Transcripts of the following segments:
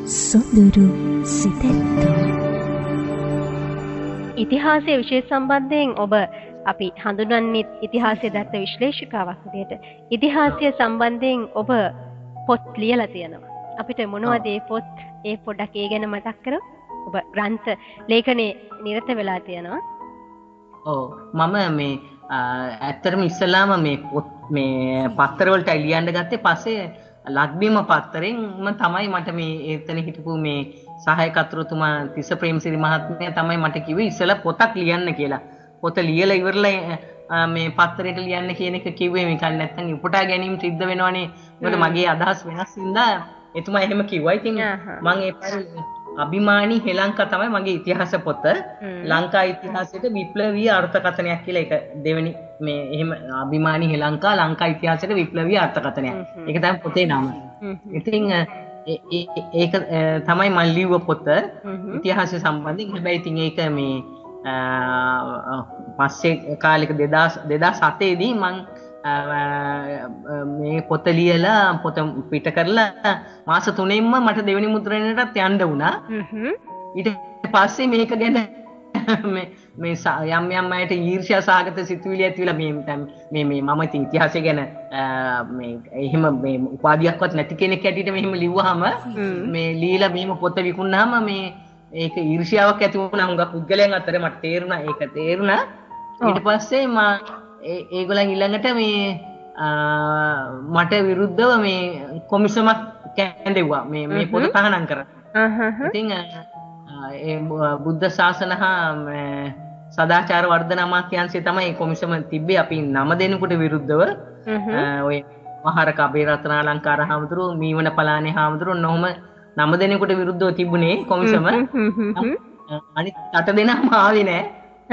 සොඳුරු සිතැත්තෝ ඉතිහාසයේ විශේෂ සම්බන්ධයෙන් ඔබ අපි හඳුන්වන්නේ ඉතිහාසයේ දත්ත විශ්ලේෂිකාවක් විදිහට. ඉතිහාසය සම්බන්ධයෙන් ඔබ පොත් ලියලා තියෙනවා. අපිට මොනවද මේ පොත්? ඒ පොඩක් ඒ ගැන මතක් කරොත්. ඔබ ග්‍රන්ථ ලේඛනයේ නිරත වෙලා තියෙනවා. ඔව් මම මේ ඇත්තටම ඉස්සලාම මේ පොත් මේ පත්තර වලට ලියන්න ගත්තේ පස්සේ ලක්බිම පත්තරෙන් තමයි මට මේ එතන හිටපු මේ සහායක අතුරුතුමා තිස්ස ප්‍රේමසිරි මහත්මයා තමයි මට කිව්වේ ඉස්සලා පොතක් ලියන්න කියලා. පොත ලියලා ඉවරලා මේ පත්තරයට ලියන්න කියන එක කිව්වේ මේක නැත්තම් උපුටා ගැනීම සිද්ධ වෙනවනේ. මොකද මගේ අදහස් වෙනස් හින්දා එතුමා එහෙම කිව්වා. ඉතින් මම ඒ පාරේ අභිමානී හෙලංකා තමයි මගේ ඉතිහාස පොත. ලංකා ඉතිහාසයට විප්ලවීය අර්ථකථනයක් කියලා ඒක දෙවෙනි මේ එහෙම අභිමානී හෙලංකා ලංකා ඉතිහාසයට විප්ලවීය අර්ථකථනයක්. ඒක තමයි පොතේ නම. ඉතින් ඒක තමයි මම ලිව්ව පොත ඉතිහාසය සම්බන්ධයෙන්. හැබැයි ඉතින් ඒක මේ පස්සේ කාලෙක 2007 දී මම මේ පොත ලියලා පොත පිට කරලා මාස 3කින්ම මට දෙවෙනි මුද්‍රණයටත් යන්න වුණා. ඊට පස්සේ මේක ගැන මේ යම් යම් අයට ඊර්ෂ්‍යා සහගත සිතුවිලි ඇති වෙලා මේ මම ඉතින් ඉතිහාසය ගැන මේ එහෙම මේ උපාධියක්වත් නැති කෙනෙක් ඇටියට මෙහෙම ලිව්වහම මේ লীලා මෙහෙම පොත විකුණාම මේ ඒක ඊර්ෂ්‍යාවක් ඇති වුණා හුඟක් පුද්ගලයන් අතර මට තේරුණා. ඒක තේරුණා. ඊට පස්සේ ඒගොල්ලන් ඊළඟට මේ මට විරුද්ධව මේ කොමිසමක් කැඳෙව්වා මේ පොත තහනම් කරා. ඉතින් ඒ බුද්ධ ශාසන හා සදාචාර වර්ධන අමාත්‍යාංශය තමයි ඒ කොමිසම තිබ්බේ. අපි 9 දෙනෙකුට විරුද්ධව ඔය මහරක අබේරත්නාලංකාර හාමුදුරුවෝ මීවන පලානේ හාමුදුරුවෝ නොහොම 9 දෙනෙකුට විරුද්ධව තිබුණේ කොමිසම. අනිත් 8 දෙනාම ආවේ නෑ.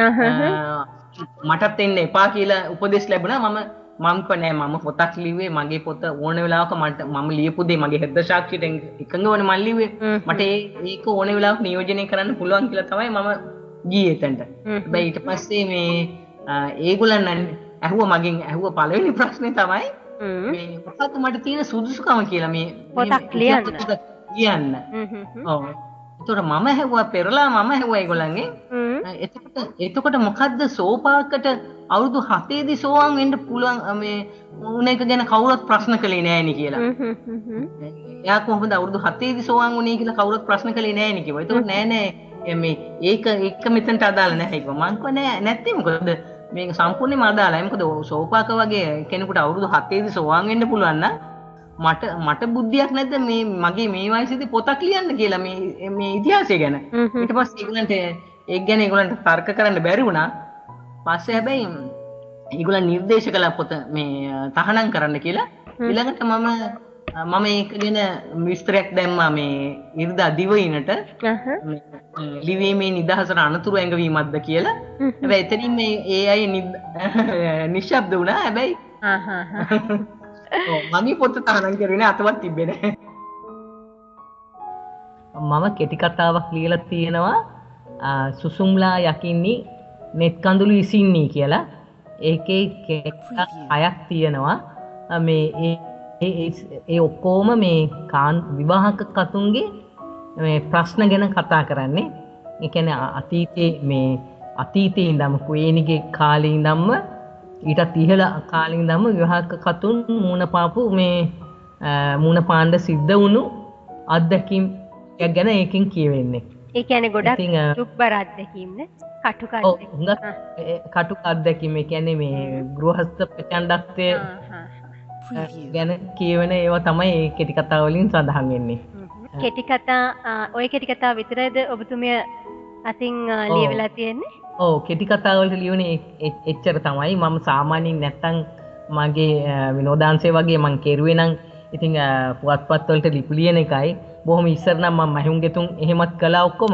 මටත් එන්න එපා කියලා උපදෙස් ලැබුණා. මම කිව්වා නෑ මම පොතක් ලිව්වේ මගේ පොත ඕන වෙලාවක මම ලියපු දේ මගේ හෘද සාක්ෂියට එකඟවනේ මම ලිව්වේ. මට ඒක ඕන වෙලාවක නියෝජනය කරන්න පුළුවන් කියලා තමයි මම ගියේ එතනට. හැබැයි ඊට පස්සේ මේ ඒගොල්ලන් මගෙන් ඇහුව පළවෙනි ප්‍රශ්නේ තමයි මේ මොකක්ද මට තියෙන සුදුසුකම කියලා මේ පොතක් ලියන්න. ඔව්. ඒතකොට මම ඇහුවා පෙරලා ඒගොල්ලන්ගෙන් එතකොට මොකද්ද සෝපාකට අවුරුදු 7 දී සෝවාන් වෙන්න පුළුවන් මේ උන එක ගැන කවුරුත් ප්‍රශ්න කළේ නෑනේ කියලා. එයා කොහොමද අවුරුදු 7 දී සෝවාන් වුනේ කියලා කවුරුත් ප්‍රශ්න කළේ නෑනේ කිව්වා. ඒතකොට නෑ මේ ඒක මෙතනට අදාළ නැහැ කිව්වා. මං කිව්වා නෑ නැත්තේ මොකද මේක සම්පූර්ණයෙන්ම අදාළයි. මොකද සෝපාක වගේ කෙනෙකුට අවුරුදු 7 දී සෝවාන් වෙන්න පුළුවන් නම් මට බුද්ධියක් නැද්ද මේ මගේ මේ වයසේදී පොතක් ලියන්න කියලා මේ ඉතිහාසය ගැන. ඊට පස්සේ ඒගොල්ලන්ට ඒක ගැන ඒගොල්ලන්ට තර්ක කරන්න බැරි වුණා. පස්සේ හැබැයි ඒගොල්ලන් නිර්දේශ කළා පොත මේ තහනම් කරන්න කියලා. ඊළඟට මම ඒක ගැන විස්තරයක් දැම්මා මේ ඉරිදා දිවයිනට. ලිවීමේ නිදහසට අනතුරු ඇඟවීමක්ද කියලා. හැබැයි එතනින් මේ ඒ අය නිශ්ශබ්ද වුණා. හැබැයි මගේ පොත තහනම් කරුවේ අතවත් තිබ්බේ නැහැ. මම කෙටි කතාවක් ලියලා තියෙනවා සුසුම්ලා යකින්නි net කඳුළු ඉසින්නි කියලා. ඒකේ හයක් තියෙනවා. මේ ඒ ඔක්කොම මේ විවාහක කතුන්ගේ මේ ප්‍රශ්න ගැන කතා කරන්නේ. ඒ කියන්නේ අතීතයේ ඉඳන්ම කුවේණිගේ කාලේ ඉඳන්ම ඊටත් ඉහළ කාලේ ඉඳන්ම විවාහක කතුන් මූණ පාණ්ඩ සිද්ධ වුණු අත්දැකීම් ගැන ඒකෙන් කියවෙන්නේ. ඒ කියන්නේ ගොඩක් දුක්බර අත්දැකීම් නේ? කටුක අත්දැකීම්. කටුක අත්දැකීම්. ඒ කියන්නේ මේ ගෘහස්ත ප්‍රචණ්ඩත්වය ගැන කියවෙන ඒවා තමයි ඒ කෙටි කතා වලින් සඳහන් වෙන්නේ. කෙටි කතා ඔය කෙටි කතා විතරයිද ඔබතුමිය අතින් ලියවිලා තියෙන්නේ? ඔව් කෙටි කතා වලට ලියුනේ එච්චර තමයි. මම සාමාන්‍යයෙන් නැත්තම් මගේ විනෝදාංශය වගේ මං කෙරුවේ නම් ඉතින් පුවත්පත් වලට ලිපි ලියන එකයි. බොහොම ඉස්සර නම් මම මහුන් ගෙතුන් එහෙමත් කළා ඔක්කොම.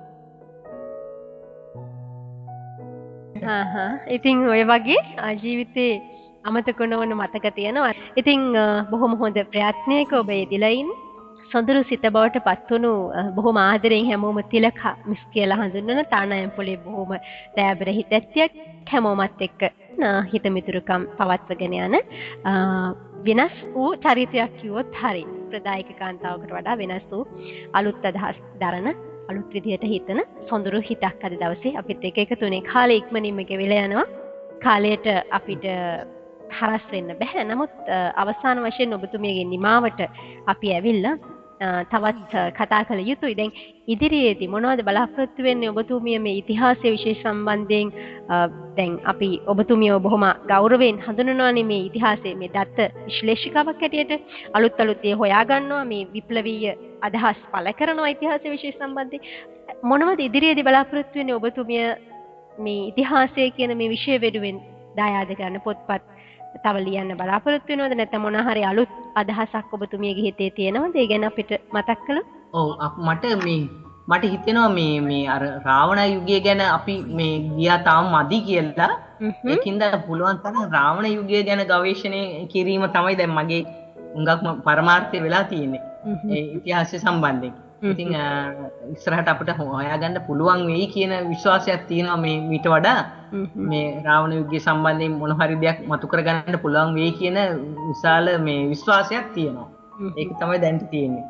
ඉතින් ඔය වගේ ජීවිතේ අමතක නොවන මතක තියෙනවා. ඉතින් බොහොම හොඳ ප්‍රයත්නයක ඔබ යෙදලා ඉන්නේ. සොඳුරු සිත බවට පත්වුණු බොහොම ආදරෙන් හැමෝම තිලක මිස් කියලා හඳුන්වන තානායම් පොලේ බොහොම දයාබර හිතැත්තියක් හැමෝමත් එක්ක හිතමිතුරුකම් පවත්වගෙන යන වෙනස් වූ චරිතයක් කිව්වොත් හරි. ප්‍රදායක කාන්තාවකට වඩා වෙනස් වූ අලුත් අදහස් දරන අලුත් විදියට හිතන සොඳුරු හිතක් අද දවසේ අපිත් එක එකතු වෙනේ. කාලේ ඉක්මනින්ම ගෙවිලා යනවා. කාලයට අපිට හරස් වෙන්න බෑ. නමුත් අවසාන වශයෙන් ඔබතුමියගේ නිමාවට අපි ඇවිල්ලා තවත් කතා කළ යුතුයි. දැන් ඉදිරියේදී මොනවද බලාපොරොත්තු වෙන්නේ ඔබතුමිය මේ ඉතිහාසය විශේෂ සම්බන්ධයෙන්? දැන් අපි ඔබතුමියව බොහොම ගෞරවයෙන් හඳුන්වනවානේ මේ ඉතිහාසයේ මේ දත්ත විශ්ලේෂිකාවක් හැටියට. අලුත් අලුත් දේ හොයා ගන්නවා, මේ විප්ලවීය අදහස් පළ කරනවා ඉතිහාසය විශේෂ සම්බන්ධයෙන්. මොනවද ඉදිරියේදී බලාපොරොත්තු වෙන්නේ ඔබතුමිය මේ ඉතිහාසය කියන මේ විෂය වෙනුවෙන් දායාද කරන පොත්පත් තව ලියන්න බලාපොරොත්තු වෙනවද? නැත්නම් මොන හරි අලුත් අදහසක් ඔබතුමියගේ හිතේ තියෙනවද? ඒ ගැන අපිට මතක් කළොත්. ඔව් මට හිතෙනවා මේ අර රාවණ යුගය ගැන අපි මේ ගියා තාම මදි කියලා. ඒකින්ද පුළුවන් තරම් රාවණ යුගය ගැන ගවේෂණය කිරීම තමයි දැන් මගේ උඟක්ම පරමාර්ථය වෙලා තියෙන්නේ. ඒ ඉතිහාසය සම්බන්ධයෙන්. ඉතින් ඉස්සරහට අපිට හොයාගන්න පුළුවන් වෙයි කියන විශ්වාසයක් තියෙනවා මේ මීට වඩා මේ රාවණ යුගය සම්බන්ධයෙන් මොන හරි දෙයක් මතු කරගන්න පුළුවන් වෙයි කියන විශාල මේ විශ්වාසයක් තියෙනවා. ඒක තමයි දැන් තියෙන්නේ.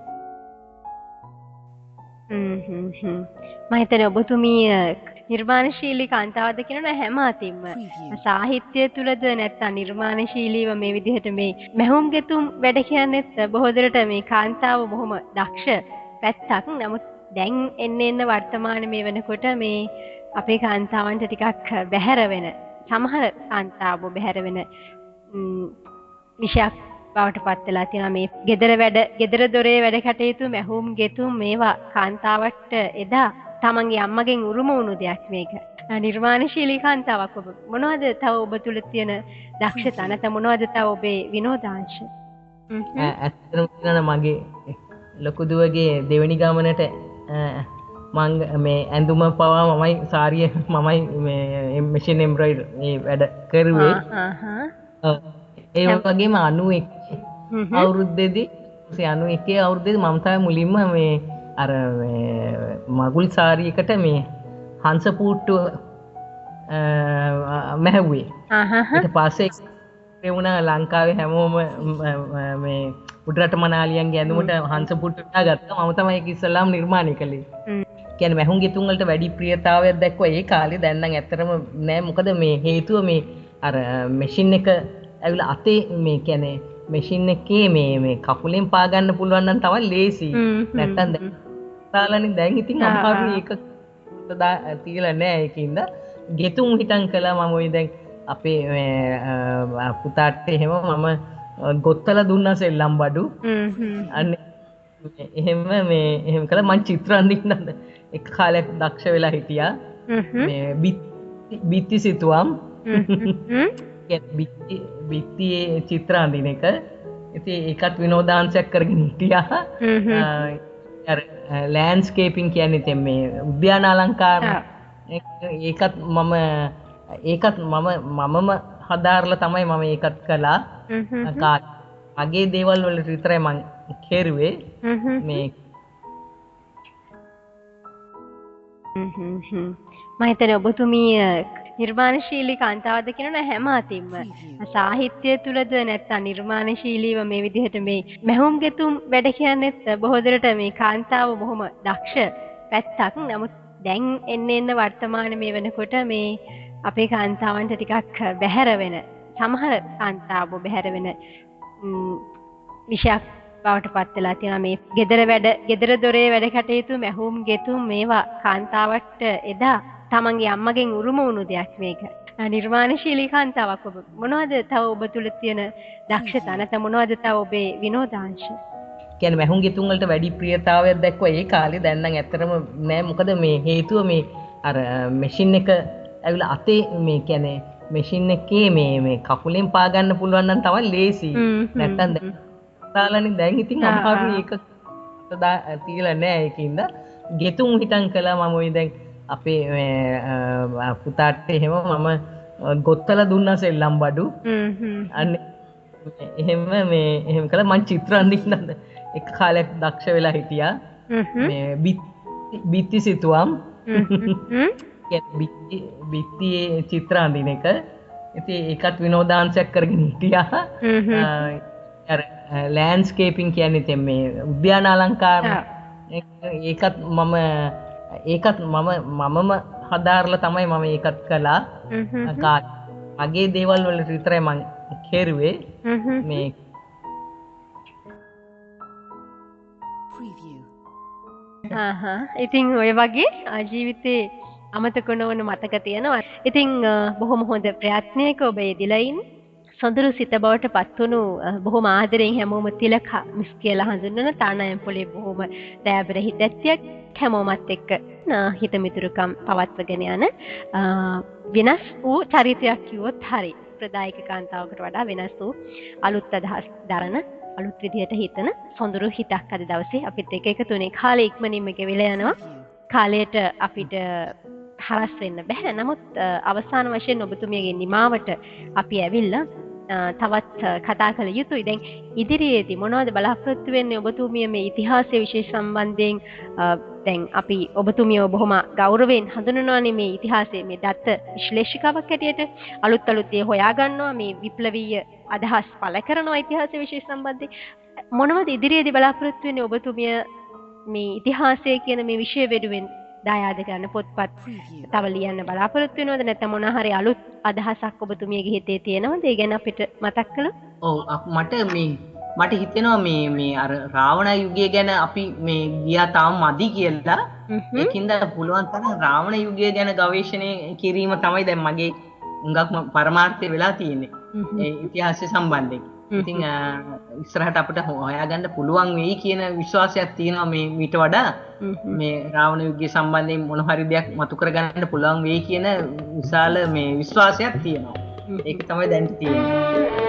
මම හිතන්නේ ඔබතුමිය නිර්මාණශීලී කාන්තාවක්ද කියනවා හැම අතින්ම. සාහිත්‍යය තුලද නැත්නම් නිර්මාණශීලීව මේ විදිහට මේ මැහුම් ගෙතුම් වැඩ කියන්නේත් බොහෝ දුරට මේ කාන්තාව බොහොම දක්ෂ පැත්තක්. නමුත් දැන් එන්න වර්තමාන මේ වෙනකොට මේ අපේ කාන්තාවන්ට ටිකක් බැහැර වෙන සමහර කාන්තාවෝ බැහැර වෙන විශයක් බවට පත් වෙලා තියෙනවා. මේ gedara dore වැඩ කටයුතු මැහුම් ගෙතුම් මේවා කාන්තාවට එදා තමන්ගේ අම්මගෙන් උරුම වුණු දෙයක් මේක. නිර්මාණශීලී කාන්තාවක් ඔබ මොනවද තව ඔබ තුල තියෙන දක්ෂතා නැත්නම් මොනවද තව ඔබේ විනෝදාංශ? ඇත්තටම කියනවා මගේ ලොකු දුවගේ දෙවෙනි ගමනට මං මේ ඇඳුම පවා මමයි සාරිය මමයි මේ මැෂින් එම්බ්‍රොයිඩර් මේ වැඩ කරුවේ. ඒ වගේම 91 අවුරුද්දේදී 91 අවුරුද්දේදී මම තමයි මුලින්ම මේ අර මගුල් සාරියකට මේ හංස පුට්ටුව මැහුවේ. ඊට පස්සේ ඒ වුණා ලංකාවේ හැමෝම මේ උඩරට මනාලියන්ගේ ඇඳුමට හංස පුට්ටු දාගත්තා. මම තමයි ඒක ඉස්සල්ලාම නිර්මාණය කළේ. කියන්නේ මැහුම් ගෙතුම් වලට වැඩි ප්‍රියතාවයක් දැක්වුවා ඒ කාලේ. දැන් නම් ඇත්තටම නෑ. මොකද මේ හේතුව මේ අර මැෂින් එක ඇවිල්ලා අතේ මේ කියන්නේ මැෂින් එකේ මේ කකුලෙන් පා ගන්න පුළුවන් නම් තමයි ලේසි. නැත්තම් දැන් තාලනේ දැන් ඉතින් අමාරුයි ඒක තියලා නෑ. ඒකින්ද ගෙතුම් හිටන් කළා මම ওই දැන් අපේ පුතාට එහෙම මම ගොත්තලා දුන්නා සෙල්ලම් බඩු. අන්න එහෙම කළා. මං චිත්‍ර අඳින්න එක කාලයක් දක්ෂ වෙලා හිටියා. මේ බිත්ති සිතුවම් බිත්තියේ චිත්‍ර අඳින එක. ඉතින් ඒකත් විනෝදාංශයක් කරගෙන හිටියා. අර ලෑන්ඩ්ස්කේපින් කියන්නේ ඉතින් මේ උද්‍යාන අලංකාර ඒකත් මමම හදාarලා තමයි මම ඒකත් කළා. මගේ දේවල් වල විතරයි මම කෙරුවේ මේ. මම හිතන්නේ ඔබතුමිය නිර්මාණශීලී කාන්තාවක්ද කියනවා හැම අතින්ම. සාහිත්‍යය තුලද නැත්නම් නිර්මාණශීලීව මේ විදිහට මේ මැහුම් ගෙතුම් වැඩ කියන්නේත් බොහෝ දුරට මේ කාන්තාව බොහොම දක්ෂ පැත්තක්. නමුත් දැන් එන්න වර්තමාන මේ වෙනකොට මේ අපේ කාන්තාවන්ට ටිකක් බැහැර වෙන සමහර කාන්තාවෝ බැහැර වෙන විශයක් බවට පත් වෙලා තියෙනවා. මේ gedara dore වැඩ කටයුතු මැහුම් ගෙතුම් මේවා කාන්තාවට එදා තමන්ගේ අම්මගෙන් උරුම වුණු දෙයක් මේක. නිර්මාණශීලී කාන්තාවක් ඔබ මොනවද තව ඔබ තුල තියෙන දක්ෂතා නැත්නම් මොනවද තව ඔබේ විනෝදාංශ? කියන්නේ මැහුම් ගෙතුම් වලට වැඩි ප්‍රියතාවයක් දැක්වුවා ඒ කාලේ. දැන් නම් ඇත්තටම නෑ. මොකද මේ හේතුව මේ අර මැෂින් එක ඇවිල්ලා අතේ මේ කියන්නේ මැෂින් එකේ මේ කකුලෙන් පා ගන්න පුළුවන් නම් තමයි ලේසි. නැත්තම් දැන් තාලනේ දැන් ඉතින් අමාරුයි ඒක තියලා නෑ. ඒකින්ද ගෙතුම් හිටන් කළා මම ওই දැන් අපේ පුතාට එහෙම මම ගොත්තලා දුන්නා සෙල්ලම් බඩු. අන්න එහෙම කළා. මං චිත්‍ර අඳින්න එක කාලයක් දක්ෂ වෙලා හිටියා. මේ බිත්ති සිතුවම් කියන්නේ බිත්තියේ චිත්‍ර අඳින එක. ඉතින් ඒකත් විනෝදාංශයක් කරගෙන හිටියා. අර ලෑන්ඩ්ස්කේපින් කියන්නේ ඉතින් මේ උද්‍යාන අලංකාර ඒකත් මමම හදාarලා තමයි මම ඒකත් කළා. මගේ දේවල් වල විතරයි මම කෙරුවේ. මේ ඉතින් ඔය වගේ ජීවිතේ අමතක නොවන මතක තියෙනවා. ඉතින් බොහොම හොඳ ප්‍රයත්නයක ඔබ යෙදලා ඉන්නේ. සොඳුරු සිත බවට පත්වුණු බොහොම ආදරෙන් හැමෝම තිලක මිස් කියලා හඳුන්වන තානායම් පොලේ බොහොම දයාබර හිතැත්තියක් හැමෝමත් එක්ක හිත මිතුරුකම් පවත්වගෙන යන වෙනස් වූ චරිතයක් කිව්වොත් හරි. ප්‍රදායක කාන්තාවකට වඩා වෙනස් වූ අලුත් අදහස් දරන අලුත් විදියට හිතන සොඳුරු හිතක් අද දවසේ අපිත් එක්ක එකතු වෙනේ. කාලේ ඉක්මනින්ම ගෙවිලා යනවා. කාලයට අපිට හරස් වෙන්න බෑ. නමුත් අවසාන වශයෙන් ඔබතුමියගේ නිමාවට අපි ඇවිල්ලා තවත් කතා කළ යුතුයි. දැන් ඉදිරියේදී මොනවද බලාපොරොත්තු වෙන්නේ ඔබතුමිය මේ ඉතිහාසය විශේෂ සම්බන්ධයෙන්? දැන් අපි ඔබතුමියව බොහොම ගෞරවයෙන් හඳුනනවානේ මේ ඉතිහාසයේ මේ දත්ත විශ්ලේෂිකාවක් හැටියට. අලුත් දේ හොයා ගන්නවා, මේ විප්ලවීය අදහස් පළ කරනවා ඉතිහාසය විශේෂ සම්බන්ධයෙන්. මොනවද ඉදිරියේදී බලාපොරොත්තු වෙන්නේ ඔබතුමිය මේ ඉතිහාසය කියන මේ විෂය වෙනුවෙන් දායාද කරන පොත්පත් තව ලියන්න බලාපොරොත්තු වෙනවද? නැත්නම් මොන හරි අලුත් අදහසක් ඔබතුමියගේ හිතේ තියෙනවද? ඒ ගැන අපිට මතක් කළොත්. ඔව් මට හිතෙනවා මේ අර රාවණ යුගය ගැන අපි මේ ගියා තාම මදි කියලා. ඒකින්ද පුළුවන් තරම් රාවණ යුගය ගැන ගවේෂණය කිරීම තමයි දැන් මගේ උඟක්ම පරමාර්ථය වෙලා තියෙන්නේ. ඒ ඉතිහාසය සම්බන්ධයෙන්. ඉතින් ඉස්සරහට අපිට හොයාගන්න පුළුවන් වෙයි කියන විශ්වාසයක් තියෙනවා මේ මීට වඩා මේ රාවණ යුගය සම්බන්ධයෙන් මොන හරි දෙයක් මතු කරගන්න පුළුවන් වෙයි කියන විශාල මේ විශ්වාසයක් තියෙනවා. ඒක තමයි දැන් තියෙන්නේ.